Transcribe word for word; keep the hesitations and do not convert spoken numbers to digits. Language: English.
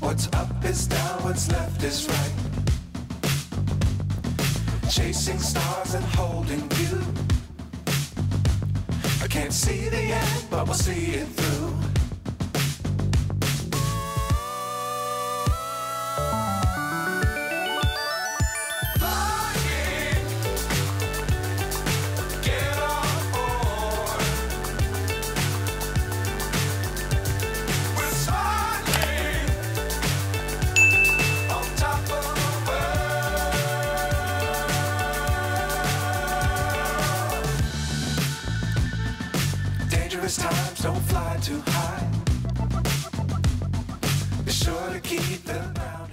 What's up is down, what's left is right. Chasing stars and holding you. I can't see the end, but we'll see it through. Times don't fly too high. Be sure to keep them round.